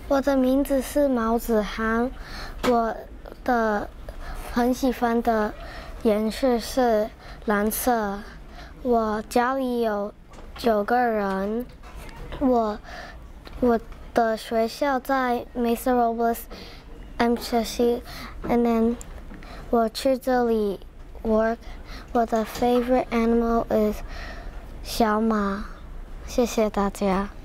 我的名字是毛子涵，我的很喜欢的颜色是蓝色。我家里有9个人，我的学校在 Mesa Robles MCC， and then 我去这里 work。我的 favorite animal is 小马。谢谢大家。